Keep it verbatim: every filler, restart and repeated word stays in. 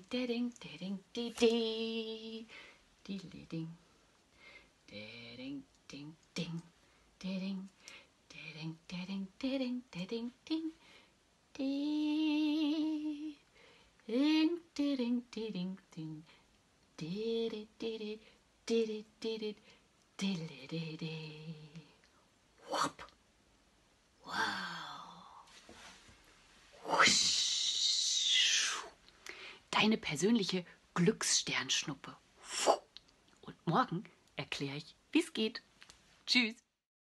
ding, ding, di, di. Dideli ding. Ding, ding, ding. Ding, ding, ding, ding, ding, ding. Ding, ding, ding, ding, ding. Diddy, diddy, diddy, diddy, diddy, diddy. Whoop. Wow. Husch. Deine persönliche Glückssternschnuppe. Und morgen erkläre ich, wie es geht. Tschüss.